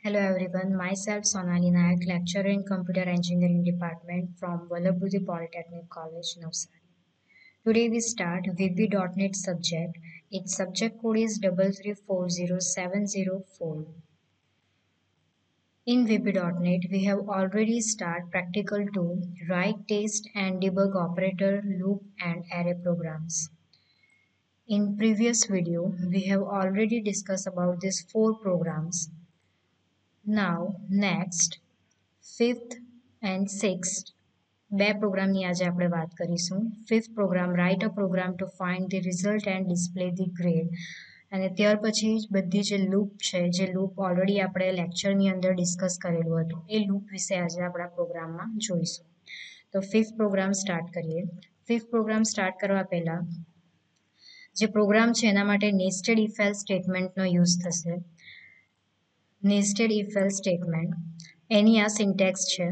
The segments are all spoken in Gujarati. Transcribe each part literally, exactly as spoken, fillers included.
Hello everyone, myself Sonali Nayak, lecturer in Computer Engineering Department from Vallabhudi Polytechnic College, Navsari. Today we start V B dot net subject. Its subject code is three three four zero seven zero four. In V B dot net, we have already started practical two, write, test and debug operator, loop and array programs. In previous video, we have already discussed about these four programs. Now, next, fifth and sixth બે પ્રોગ્રામની આજે આપણે વાત કરીશું. Fifth program write a program to find the result and display the grade. અને ત્યાર પછી બધી જે લૂપ છે, જે લૂપ ઓલરેડી આપણે લેક્ચરની અંદર ડિસ્કસ કરેલું હતું, એ લૂપ વિશે આજે આપણા પ્રોગ્રામમાં જોઈશું. તો ફિફ્થ પ્રોગ્રામ સ્ટાર્ટ કરીએ. ફિફ્થ પ્રોગ્રામ સ્ટાર્ટ કરવા પહેલાં જે પ્રોગ્રામ છે એના માટે નેસ્ટેડ ઇફ એલ્સ સ્ટેટમેન્ટનો યુઝ થશે. નેસ્ટેડ ઇફ એલ્સ સ્ટેટમેન્ટ એની આ સિન્ટેક્સ છે.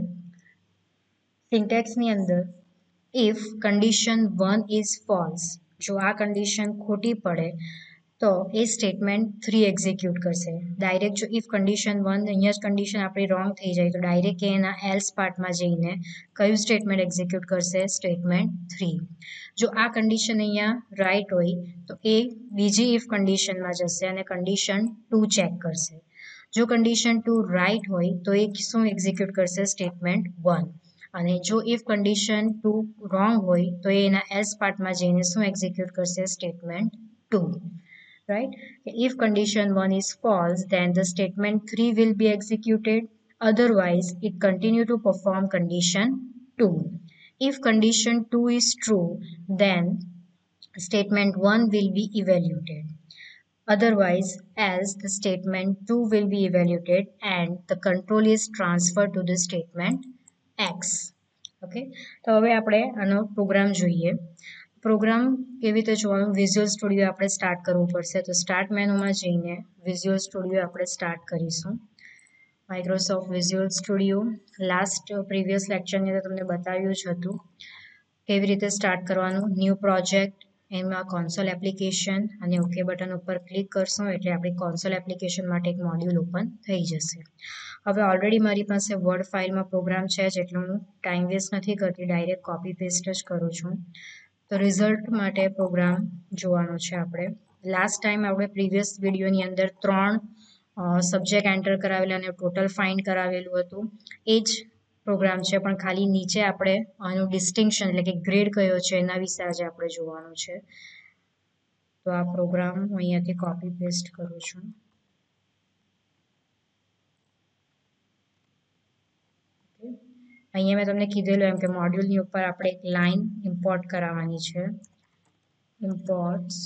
સિન્ટેક્સની અંદર if condition one is false, જો આ કન્ડિશન ખોટી પડે તો એ સ્ટેટમેન્ટ થ્રી એક્ઝિક્યુટ કરશે. ડાયરેક્ટ જો ઇફ કન્ડિશન વન અહીંયા જ કન્ડિશન આપણી રોંગ થઈ જાય તો ડાયરેક્ટ એના એલ્સ પાર્ટમાં જઈને કયું સ્ટેટમેન્ટ એક્ઝિક્યુટ કરશે? Statement three. જો આ કન્ડિશન અહીંયા રાઈટ હોય તો એ બીજી ઇફ કન્ડિશનમાં જશે અને કન્ડિશન ટુ ચેક કરશે. જો કન્ડિશન ટુ રાઈટ હોય તો એ શું એક્ઝિક્યુટ કરશે? Statement one. અને જો ઇફ કન્ડિશન ટુ રોંગ હોય તો એ એના એલ્સ પાર્ટમાં જઈને શું એક્ઝિક્યુટ કરશે? Statement two. Right? If condition one is false then the statement three will be executed, otherwise it continue to perform condition two. If condition two is true then statement one will be evaluated, otherwise else the statement two will be evaluated and the control is transferred to the statement X. Okay, તો હવે આપણે આનો પ્રોગ્રામ જોઈએ. પ્રોગ્રામ કેવી રીતે જોવાનું? વિઝ્યુઅલ સ્ટુડિયો આપણે સ્ટાર્ટ કરવું પડશે. તો સ્ટાર્ટ મેનુમાં જઈને વિઝ્યુઅલ સ્ટુડિયો આપણે સ્ટાર્ટ કરીશું. Microsoft visual studio last previous લેક્ચરની અંદર તમને બતાવ્યું જ હતું કેવી રીતે સ્ટાર્ટ કરવાનું. ન્યૂ પ્રોજેક્ટ, એમાં કોન્સોલ એપ્લિકેશન અને ઓકે બટન ઉપર ક્લિક કરશું એટલે આપણી કોન્સોલ એપ્લિકેશન માટે એક મોડ્યુલ ઓપન થઈ જશે. હવે ઓલરેડી મારી પાસે વર્ડ ફાઇલમાં પ્રોગ્રામ છે જ એટલે હું ટાઈમ વેસ્ટ નથી કરતી, ડાયરેક્ટ કોપી પેસ્ટ જ કરું છું. તો રિઝલ્ટ માટે પ્રોગ્રામ જોવાનો છે આપણે. લાસ્ટ ટાઈમ આપણે પ્રીવિયસ વિડીયોની અંદર ત્રણ સબ્જેક્ટ એન્ટર કરાવેલા અને ટોટલ ફાઇન્ડ કરાવેલું હતું. એ જ પ્રોગ્રામ છે પણ ખાલી નીચે આપણે આનું ડિસ્ટિંક્શન એટલે કે ગ્રેડ કયો છે એના વિશે આજે આપણે જોવાનું છે. તો આ પ્રોગ્રામ હું અહીંયાથી કોપી પેસ્ટ કરું છું. અહીંયા મેં તમને કીધેલું એમ કે મોડ્યુલની ઉપર આપણે એક લાઈન ઇમ્પોર્ટ કરાવવાની છે. Imports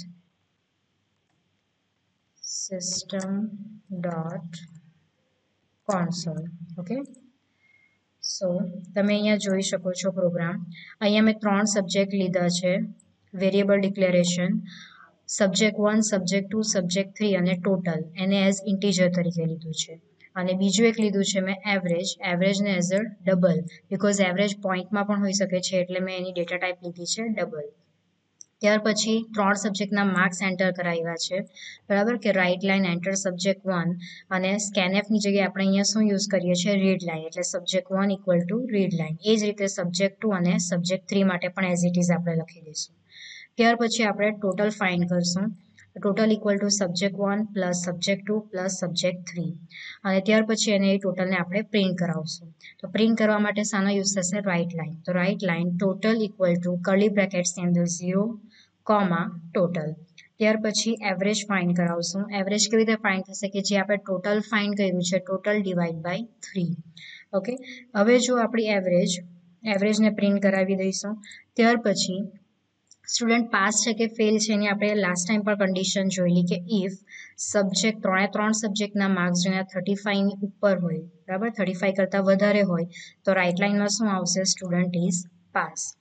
system dot console. Okay, so તમે અહીંયા જોઈ શકો છો પ્રોગ્રામ. અહીંયા મેં ત્રણ સબ્જેક્ટ લીધા છે. Variable declaration, subject one, subject two, subject three અને ટોટલ એને એઝ ઇન્ટીજર તરીકે લીધું છે. અને બીજું એક લીધું છે મેં એવરેજ, એવરેજને as a double, because average પોઈન્ટમાં પણ હોઈ શકે છે એટલે મેં એની ડેટા ટાઈપ લીધી છે ડબલ. ત્યાર પછી ત્રણ સબ્જેક્ટના માર્ક્સ એન્ટર કરાવ્યા છે. બરાબર કે write line enter subject one અને સ્કેનએફની જગ્યાએ આપણે અહીંયા શું યુઝ કરીએ છીએ? રીડ લાઇન, એટલે subject one equal to read line. એ જ રીતે સબ્જેક્ટ ટુ અને સબ્જેક્ટ થ્રી માટે પણ એઝ ઇટ ઇઝ આપણે લખી દઈશું. ત્યાર પછી આપણે ટોટલ ફાઇન્ડ કરશું. Total equal to subject one plus subject two plus subject three. અને ત્યાર પછી એને એ ટોટલને આપણે પ્રિન્ટ કરાવશું. તો પ્રિન્ટ કરવા માટે શાનો યુઝ થશે? Write line. તો write line total equal to curly બ્રેકેટ્સની અંદર ઝીરો કોમા ટોટલ. ત્યાર પછી એવરેજ ફાઇન્ડ કરાવશું. એવરેજ કેવી રીતે ફાઇન્ડ થશે? કે જે આપણે ટોટલ ફાઇન્ડ કર્યું છે total divide by three. Okay, હવે જો આપણી એવરેજ એવરેજને પ્રિન્ટ કરાવી દઈશું. ત્યાર પછી સ્ટુડન્ટ પાસ છે કે ફેલ છે એની આપણે લાસ્ટ ટાઈમ પર કન્ડિશન જોયેલી કે ઇફ સબ્જેક્ટ ત્રણે ત્રણ સબ્જેક્ટના માર્ક્સ જેના થર્ટી ફાઈવની ઉપર હોય, બરાબર, થર્ટી ફાઈવ કરતાં વધારે હોય તો રાઇટ લાઇનમાં શું આવશે? Student is pass.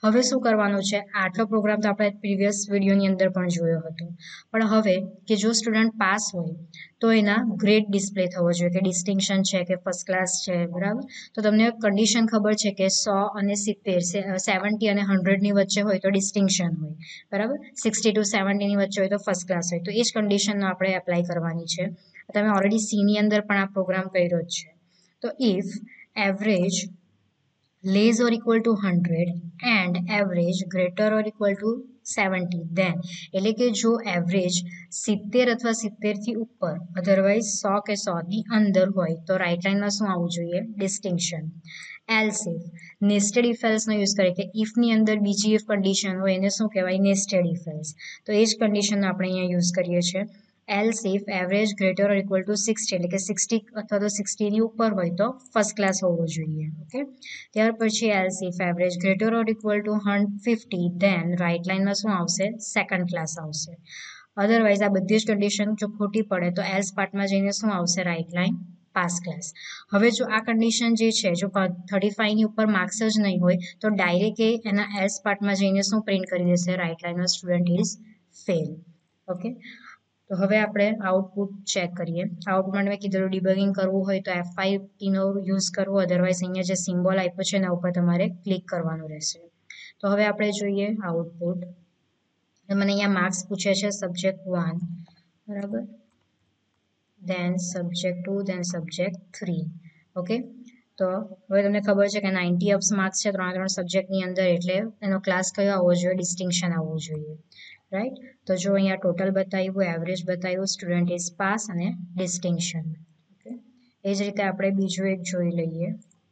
હવે શું કરવાનું છે, આટલો પ્રોગ્રામ તો આપણે પ્રીવિયસ વિડીયોની અંદર પણ જોયો હતો, પણ હવે કે જો સ્ટુડન્ટ પાસ હોય તો એના ગ્રેડ ડિસ્પ્લે થવો જોઈએ કે ડિસ્ટિંક્શન છે કે ફર્સ્ટ ક્લાસ છે, બરાબર. તો તમને કન્ડિશન ખબર છે કે સો અને સિત્તેર સેવન્ટી અને હંડ્રેડની વચ્ચે હોય તો ડિસ્ટિંક્શન હોય, બરાબર. સિક્સટી ટુ સેવન્ટીની વચ્ચે હોય તો ફર્સ્ટ ક્લાસ હોય. તો એ જ કન્ડિશનનો આપણે એપ્લાય કરવાની છે. તમે ઓલરેડી સીની અંદર પણ આ પ્રોગ્રામ કર્યો જ છે. તો if average less or equal to one hundred and average greater or equal to seventy, then એટલે કે જો એવરેજ સિત્તેર અથવા સિત્તેર થી ઉપર અધરવાઇઝ સો કે સો ની અંદર હોય તો રાઇટ લાઇનમાં શું આવવું જોઈએ, distinction. Else if nested if એલ્સનો યુઝ કરીએ કે ઇફની અંદર બીજી ઇફ કન્ડિશન હોય એને શું કહેવાય, નેસ્ટેડ ઇફ એલ્સ. તો એ જ કન્ડિશન આપણે અહીંયા યુઝ કરીએ છીએ. Else if average greater or equal to sixty એટલે કે સિક્સટી અથવા તો સિક્સટીની ઉપર હોય તો ફર્સ્ટ ક્લાસ હોવો જોઈએ. ઓકે, ત્યાર પછી else if average greater or equal to fifty, then write લાઇનમાં શું આવશે, સેકન્ડ ક્લાસ આવશે. અધરવાઇઝ આ બધી જ કન્ડિશન જો ખોટી પડે તો એલ્સ પાર્ટમાં જઈને શું આવશે, રાઇટ લાઇન પાસ ક્લાસ. હવે જો આ કન્ડિશન જે છે જો થર્ટી ફાઈવની ઉપર માર્ક્સ જ નહીં હોય તો ડાયરેક્ટ એ એના એલ્સ પાર્ટમાં જઈને શું પ્રિન્ટ કરી દેશે, રાઇટ લાઇનમાં સ્ટુડન્ટ ઇઝ ફેલ. ઓકે, તો હવે આપણે આઉટપુટ ચેક કરીએ. આઉટપુટ મેં કીધું ડિબગિંગ કરવું હોય તો એફ ફાઇવ કીનો યુઝ કરવો, અધરવાઇઝ અહીંયા જે સિમ્બોલ આપ્યો છે એના ઉપર તમારે ક્લિક કરવાનું રહેશે. તો હવે આપણે જોઈએ આઉટપુટ. મને અહીંયા માર્ક્સ પૂછે છે સબ્જેક્ટ વન, બરાબર, then subject two, then subject three. Okay, તો હવે તમને ખબર છે કે નાઇન્ટી અપ્સ માર્ક્સ છે ત્રણ ત્રણ સબ્જેક્ટની અંદર, એટલે એનો ક્લાસ કયો આવવો જોઈએ, ડિસ્ટિંક્શન આવવું જોઈએ, રાઈટ. તો જો અહીંયા ટોટલ બતાવ્યું, એવરેજ બતાવ્યું, સ્ટુડન્ટ ઇઝ પાસ અને ડિસ્ટિંક્શન. ઓકે, એ જ રીતે આપણે બીજું એક જોઈ લઈએ.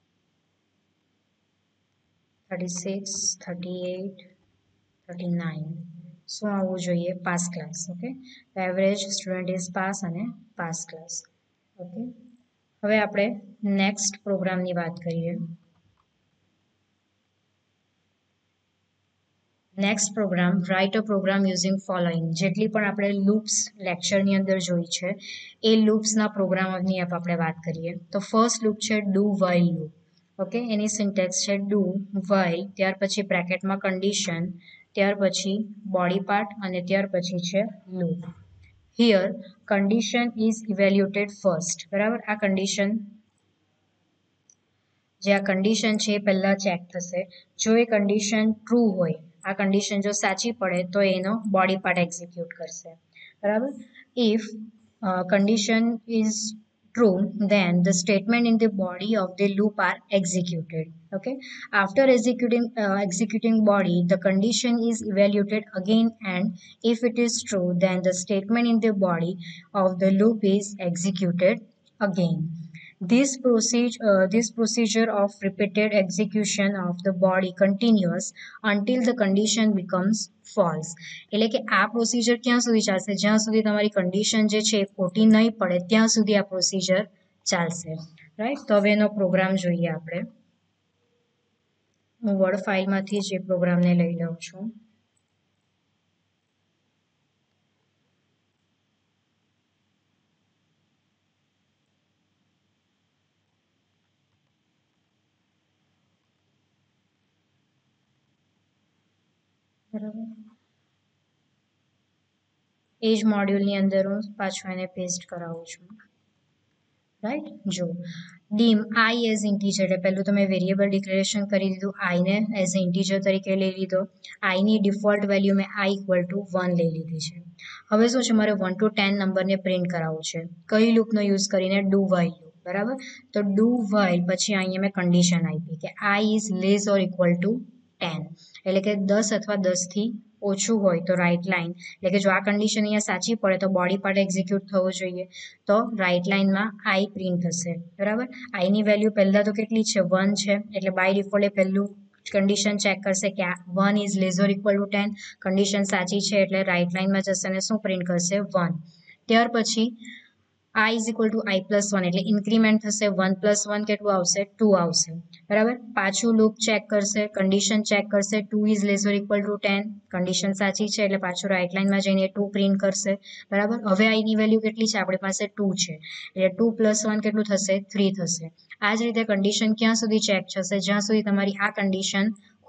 Thirty six, thirty eight, thirty nine શું આવવું જોઈએ, pass class. Okay, average student is pass અને પાસ ક્લાસ. ઓકે, હવે આપણે નેક્સ્ટ પ્રોગ્રામની વાત કરીએ. Next program, write a program using following. જેટલી પણ આપણે લૂપ્સ લેક્ચરની અંદર જોઈ છે એ લૂપ્સના પ્રોગ્રામની આપણે વાત કરીએ. તો ફર્સ્ટ લૂપ છે ડુ વાઇલ લૂપ. ઓકે, એની સિન્ટેક્સ છે ડુ વાઇલ, ત્યાર પછી બ્રેકેટમાં કન્ડિશન, ત્યાર પછી બોડી પાર્ટ અને ત્યાર પછી છે loop. Here condition is evaluated first, બરાબર. આ કન્ડિશન જે આ કન્ડિશન છે એ પહેલાં ચેક થશે. જો એ કન્ડિશન ટ્રુ હોય, આ કન્ડિશન જો સાચી પડે તો એનો બોડી પાર્ટ એક્ઝિક્યુટ કરશે, બરાબર. If condition is true, then the statement in the body of the loop are executed. Okay, after executing uh, executing body, the condition is evaluated again, and if it is true, then the statement in the body of the loop is executed again. This procedure, uh, this procedure of repeated execution of the body continues until the condition becomes false. એટલે કે આ પ્રોસિજર ક્યાં સુધી ચાલશે, જ્યાં સુધી તમારી કન્ડિશન જે છે ખોટી નહીં પડે ત્યાં સુધી આ પ્રોસિજર ચાલશે, રાઈટ. તો હવે એનો પ્રોગ્રામ જોઈએ આપણે. હું વર્ડ ફાઇલમાંથી જ એ પ્રોગ્રામને લઈ લઉં છું. બરાબર, એ જ મોડ્યુલની અંદર હું પાછું એને પેસ્ટ કરાવું છું, રાઈટ. જો ડીમ આઈ એઝ ઇન્ટીજર, એટલે પહેલું તમે વેરિયેબલ ડિક્લેરેશન કરી દીધું, આઈને એઝ ઇન્ટીજર તરીકે લઈ લીધો. આઈની ડિફોલ્ટ વેલ્યુ મેં આઈ ઇક્વલ ટુ વન લઈ લીધી છે. હવે શું છે, મારે વન ટુ ટેન નંબરને પ્રિન્ટ કરાવવું છે. કઈ લૂપનો યુઝ કરીને, ડુ વાઇલ લૂપ, બરાબર. તો ડુ વાઇલ પછી અહીંયા મેં કન્ડિશન આપી કે I is less or equal to ten, એટલે કે દસ અથવા દસથી ઓછું હોય તો રાઇટ લાઇન, એટલે કે જો આ કન્ડિશન અહીંયા સાચી પડે તો બોડી પાર્ટ એક્ઝિક્યુટ થવો જોઈએ, તો રાઇટ લાઇનમાં આઈ પ્રિન્ટ થશે, બરાબર. આઈની વેલ્યુ પહેલાં તો કેટલી છે, વન છે, એટલે બાય ડિફોલ્ટ એ પહેલું કન્ડિશન ચેક કરશે કે આ one is less or equal to ten. Condition સાચી છે એટલે રાઇટ લાઇનમાં જશે અને શું પ્રિન્ટ કરશે, વન. ત્યાર પછી i is equal to i plus one એટલે ઇન્ક્રીમેન્ટ થશે, વન પ્લસ વન કેટલું આવશે, ટુ આવશે, બરાબર. પાછું લૂપ ચેક કરશે, કન્ડિશન ચેક કરશે, two is less or equal to ten. Condition સાચી છે એટલે પાછું રાઇટ લાઇનમાં જઈને ટુ પ્રિન્ટ કરશે, બરાબર. હવે આઈની વેલ્યુ કેટલી છે, આપણી પાસે ટુ છે એટલે ટુ પ્લસ વન કેટલું થશે, થ્રી થશે. આ જ રીતે કન્ડિશન ક્યાં સુધી ચેક થશે, જ્યાં સુધી તમારી આ કન્ડિશન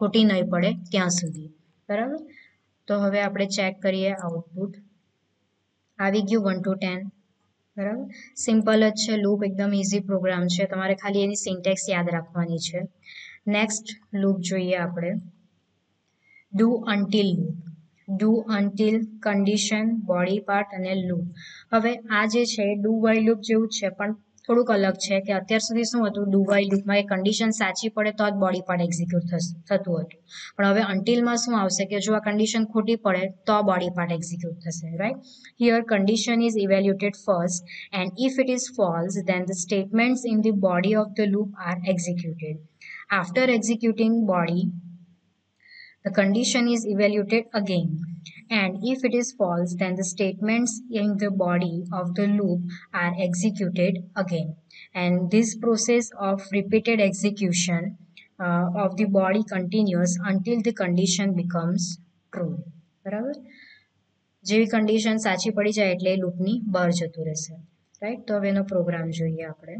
ખોટી નહીં પડે ત્યાં સુધી, બરાબર. તો હવે આપણે ચેક કરીએ આઉટપુટ. આવી ગયું વન ટુ ટેન, બરાબર. સિમ્પલ જ છે, લૂપ એકદમ ઇઝી પ્રોગ્રામ છે, તમારે ખાલી એની સિન્ટેક્સ યાદ રાખવાની છે. નેક્સ્ટ લૂપ જોઈએ આપણે, do until loop. Do until condition, body part અને લૂપ. હવે આ જે છે ડુ વાઇલ લૂપ જેવું જ છે, પણ થોડુંક અલગ છે કે અત્યાર સુધી શું હતું, ડુ વાઇલ લૂપમાં એ કન્ડિશન સાચી પડે તો જ બોડી પાર્ટ એક્ઝિક્યુટ થતું હતું, પણ હવે અનટિલમાં શું આવશે કે જો આ કન્ડિશન ખોટી પડે તો બોડી પાર્ટ એક્ઝિક્યુટ થશે, right. Here condition is evaluated first and if it is false then the statements in the body of the loop are executed. After executing body, the condition is evaluated again, and if it is false then the statements in the body of the loop are executed again, and this process of repeated execution uh, of the body continues until the condition becomes true. બરાબર, જેવી કન્ડિશન સાચી પડી જાય એટલે લૂપની બહાર જતું રહેશે, રાઈટ. તો હવે એનો પ્રોગ્રામ જોઈએ આપણે.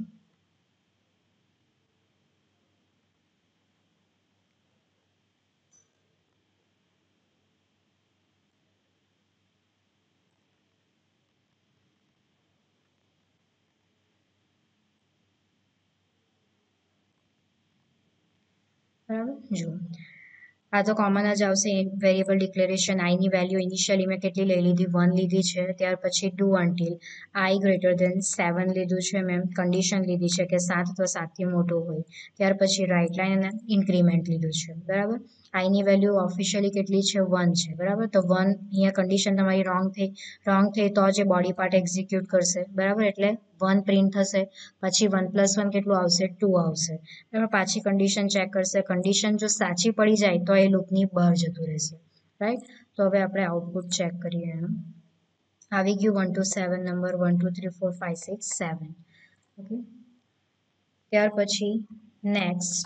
બરાબર, જુઓ આ તો કોમન જ આવશે. વેરિયેબલ ડિક્લેરેશન, આઈની વેલ્યુ ઇનિશિયલી મેં કેટલી લઈ લીધી, વન લીધી છે. ત્યાર પછી do until I greater than seven લીધું છે મેં, કન્ડિશન લીધી છે કે સાત અથવા સાતથી મોટો હોય. ત્યાર પછી રાઇટ લાઇન અને ઇન્ક્રીમેન્ટ લીધું છે, બરાબર. આઈની વેલ્યુ ઓફિશિયલી કેટલી છે, વન છે, બરાબર. તો વન અહીંયા કન્ડિશન તમારી રોંગ થઈ, રોંગ થઈ તો જે બોડી પાર્ટ એક્ઝિક્યુટ કરશે, બરાબર. એટલે વન પ્રિન્ટ થશે, પછી વન પ્લસ વન કેટલું આવશે, ટુ આવશે, બરાબર. પાછી કન્ડિશન ચેક કરશે, કન્ડિશન જો સાચી પડી જાય તો એ લૂપની બહાર જતું રહેશે, રાઈટ. તો હવે આપણે આઉટપુટ ચેક કરીએ એનું. આવી ગયું one to seven number, one two three four five six seven, okay. ત્યાર પછી નેક્સ્ટ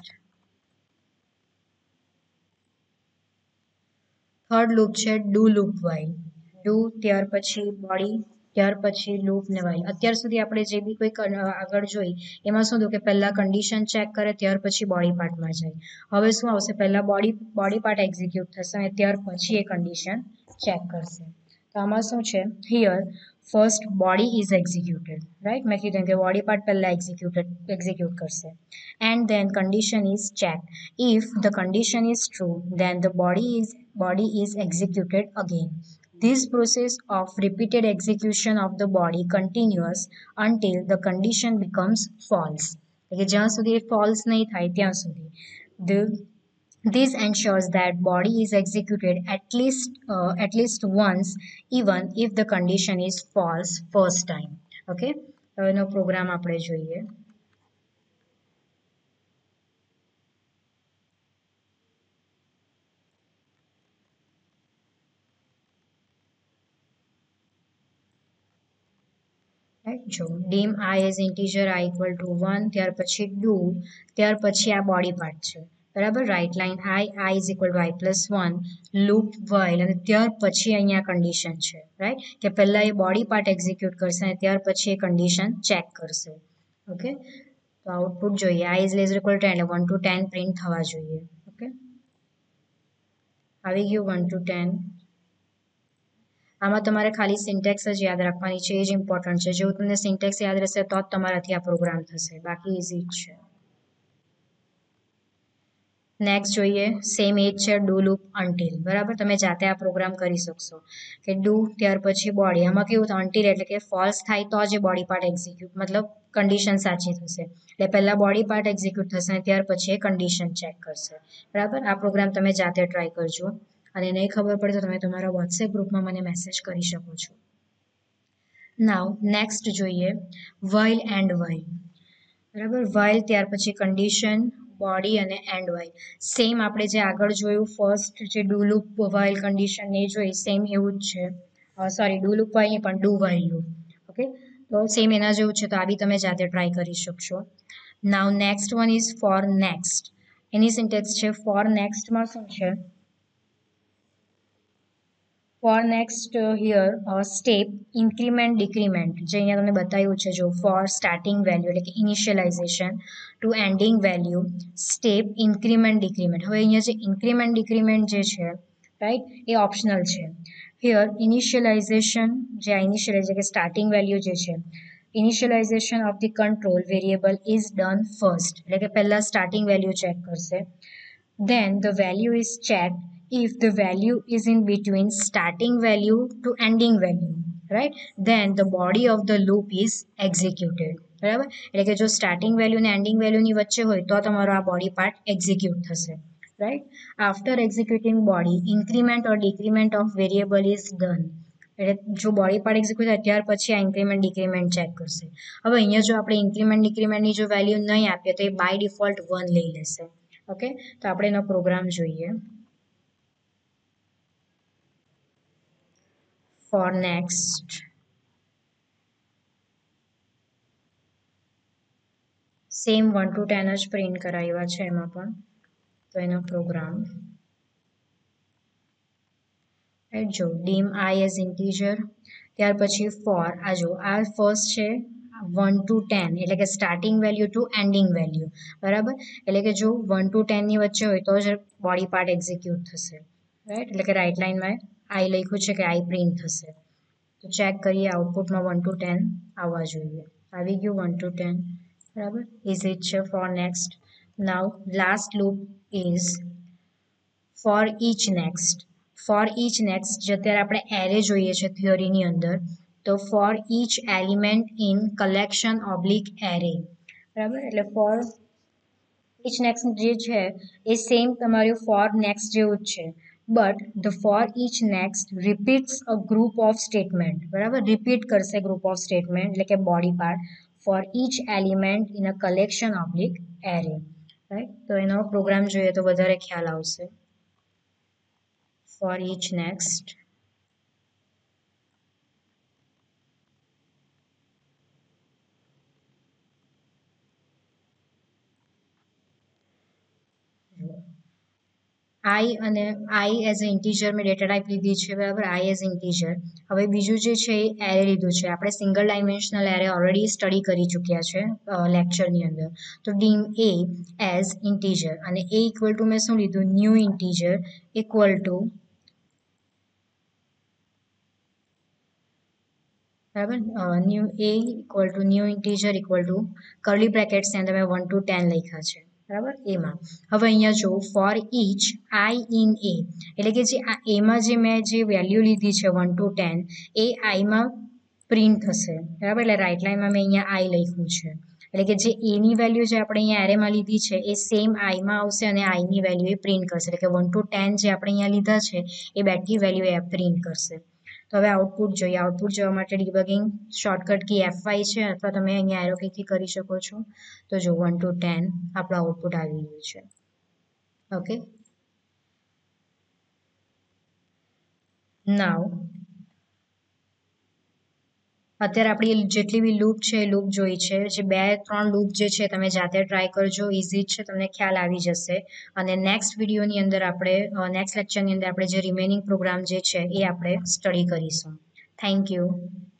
થર્ડ લૂપ છે ડુ લૂપ વાઇલ. ડુ ત્યાર પછી બોડી, ત્યાર પછી લૂપ ને વાઇલ. અત્યાર સુધી આપણે જે બી કોઈ આગળ જોઈ એમાં શું હતું કે પહેલા કન્ડિશન ચેક કરે ત્યાર પછી બોડી પાર્ટમાં જાય. હવે શું આવશે, પહેલા બોડી બોડી પાર્ટ એક્ઝિક્યુટ થશે અને ત્યાર પછી એ કન્ડિશન ચેક કરશે. તો આમાં શું છે, here first body is executed, right. મેં કીધું કે બોડી પાર્ટ પહેલા એક્ઝિક્યુટેડ એક્ઝિક્યુટ કરશે, and then condition is check. If the condition is true then the body is body is executed again. This process of repeated execution of the body continues until the condition becomes false. એટલે જ્યાં સુધી false નહીં થાય ત્યાં સુધી. The This ensures that body is executed at least uh, at least once, even if the condition is false first time. Okay, હવે એનો પ્રોગ્રામ આપણે જોઈએ. જો dim I as integer I equal to one, ત્યાર પછી ડુ, ત્યાર પછી આ બોડી પાર્ટ છે, બરાબર. Right line I, I is equal to I plus one, loop while, અને ત્યાર પછી અહીંયા કન્ડિશન છે, રાઈટ, કે પહેલા એ બોડી પાર્ટ એક્ઝિક્યુટ કરશે અને ત્યાર પછી એ કન્ડિશન ચેક કરશે. ઓકે, તો આઉટપુટ જોઈએ, I is less equal to એટલે વન ટુ ટેન પ્રિન્ટ થવા જોઈએ. ઓકે, આવી ગયું વન ટુ ટેન. આમાં તમારે ખાલી સિન્ટેક્સ જ યાદ રાખવાની છે, એ જ ઇમ્પોર્ટન્ટ છે. જેવું તમને સિન્ટેક્સ યાદ રહેશે તો જ તમારાથી આ પ્રોગ્રામ થશે, બાકી ઇઝી જ છે. નેક્સ્ટ જોઈએ, સેમ એજ છે ડુ લૂપ અનટિલ, બરાબર. તમે જાતે આ પ્રોગ્રામ કરી શકશો કે ડુ ત્યાર પછી બોડી. આમાં કેવું થાય, અનટિલ એટલે કે ફોલ્સ થાય તો જ બોડી પાર્ટ એક્ઝિક્યુટ, મતલબ કન્ડિશન સાચી થશે. એટલે પહેલા બોડી પાર્ટ એક્ઝિક્યુટ થશે અને ત્યાર પછી એ કન્ડિશન ચેક કરશે, બરાબર. આ પ્રોગ્રામ તમે જાતે ટ્રાય કરજો, અને નહીં ખબર પડે તો તમે તમારા વોટ્સએપ ગ્રુપમાં મને મેસેજ કરી શકો છો. નાવ નેક્સ્ટ જોઈએ વાઇલ એન્ડ વાઇલ, બરાબર. વાઇલ ત્યાર પછી કન્ડિશન, બોડી અને એન્ડ વાઇલ. સેમ આપણે જે આગળ જોયું ફર્સ્ટ જે ડુ લૂપ વાઇલ કન્ડિશન એ જોઈ, સેમ એવું જ છે. સોરી, ડુ લૂપ વાઇલ નહીં પણ ડુ વાઇલ લૂપ. ઓકે, તો સેમ એના જેવું છે, તો આ બી તમે જાતે ટ્રાય કરી શકશો. Now next one is for next. એની સિન્ટેક્સ છે ફોર નેક્સ્ટમાં શું છે, for next here step increment decrement જે અહીંયા તમને બતાવ્યું છે જો ફોર સ્ટાર્ટિંગ વેલ્યુ એટલે કે initialization to ending value step increment decrement. હવે અહીંયા જે ઇન્ક્રીમેન્ટ ડિક્રીમેન્ટ જે છે રાઈટ એ ઓપ્શનલ છે. હિયર ઇનિશિયલાઇઝેશન જે આ ઇનિશિયલાઇઝ કે સ્ટાર્ટિંગ વેલ્યુ જે છે initialization of the control variable is done first એટલે કે પહેલા સ્ટાર્ટિંગ વેલ્યુ ચેક કરશે. Then the value is checked if the value is in between starting value to ending value, right? Then the body of the loop is executed. બરાબર એટલે કે જો સ્ટાર્ટિંગ વેલ્યુ ને એન્ડિંગ વેલ્યુની વચ્ચે હોય તો તમારો આ બોડી પાર્ટ એક્ઝિક્યુટ થશે, right. After executing body increment or decrement of variable is done એટલે જો બોડી પાર્ટ એક્ઝિક્યુટ થાય ત્યાર પછી આ ઇન્ક્રીમેન્ટ ડિક્રીમેન્ટ ચેક કરશે. હવે અહીંયા જો આપણે ઇન્ક્રીમેન્ટ ડિક્રીમેન્ટની જો વેલ્યુ નહીં આપીએ તો એ બાય ડિફોલ્ટ વન લઈ લેશે. ઓકે, તો આપણે એનો પ્રોગ્રામ જોઈએ. For next same one to ten જ પ્રિન્ટ કરાવ્યા છે એમાં પણ, તો એનો પ્રોગ્રામ જો ડીમ આઈ એઝ ઇન્ટીજર, ત્યાર પછી ફોર આ જો આ ફર્સ્ટ છે વન ટુ ટેન એટલે કે starting value to ending value, બરાબર. એટલે કે જો વન ટુ ટેનની વચ્ચે હોય તો જ બોડી પાર્ટ એક્ઝિક્યુટ થશે, રાઈટ. એટલે કે રાઇટ લાઇનમાં આઈ લખ્યું છે કે આઈ પ્રિન્ટ થશે. તો ચેક કરીએ આઉટપુટમાં વન ટુ ટેન આવવા જોઈએ. આવી ગયું વન ટુ ટેન, બરાબર. ઇઝ ઇટ છે for next. Now last loop is for each next. For each next જે અત્યારે આપણે એરે જોઈએ છે થિયરીની અંદર, તો for each element in collection oblique array, બરાબર. એટલે ફોર ઈચ નેક્સ્ટ જે છે એ સેમ તમારું ફોર નેક્સ્ટ જેવું જ છે, but the for each next repeats a group of statement, બરાબર. રિપીટ કરશે ગ્રુપ ઓફ સ્ટેટમેન્ટ એટલે કે body part for each element in a collection oblique array, right. તો એનો પ્રોગ્રામ જોઈએ તો વધારે ખ્યાલ આવશે. For each next I અને I એઝ અ ઇન્ટીજર મેં ડેટા ટાઈપ લીધી છે, બરાબર. I as integer. હવે બીજું જે છે એ એરે લીધું છે. આપણે single dimensional array already study કરી ચૂક્યા છે લેક્ચરની અંદર. તો ડીમ એ એઝ ઇન્ટીજર અને એ ઇક્વલ ટુ મેં શું લીધું ન્યૂ ઇન્ટીજર ઇક્વલ ટુ, બરાબર. New A equal to new integer equal to curly બ્રેકેટ્સની અંદર મેં વન ટુ ટેન લખ્યા છે, બરાબર. એમાં હવે અહીંયા જો for each I in A એટલે કે જે આ એમાં જે મેં જે વેલ્યુ લીધી છે વન ટુ ટેન એ આઈમાં પ્રિન્ટ થશે, બરાબર. એટલે રાઇટ લાઇનમાં મેં અહીંયા આઈ લખ્યું છે. એટલે કે જે એની વેલ્યુ જે આપણે અહીંયા એરેમાં લીધી છે એ સેમ આઈમાં આવશે અને આઈની વેલ્યુ એ પ્રિન્ટ કરશે. એટલે કે વન ટુ ટેન જે આપણે અહીંયા લીધા છે એ બેકી વેલ્યુ એ પ્રિન્ટ કરશે. તો હવે આઉટપુટ જોઈએ. આઉટપુટ જોવા માટે debugging shortcut key F five છે અથવા તમે અહીંયા એરો કીથી કરી શકો છો. તો જો વન ટુ ટેન આપણું આઉટપુટ આવી ગયું છે. ઓકે, નાવ અત્યારે આપણી જેટલી બી લૂપ છે એ લૂપ જોઈ છે. જે બે ત્રણ લૂપ જે છે તમે જાતે ટ્રાય કરજો, ઇઝી છે, તમને ખ્યાલ આવી જશે. અને નેક્સ્ટ વિડીયોની અંદર આપણે નેક્સ્ટ લેક્ચરની અંદર આપણે જે રિમેનિંગ પ્રોગ્રામ જે છે એ આપણે સ્ટડી કરીશું. Thank you.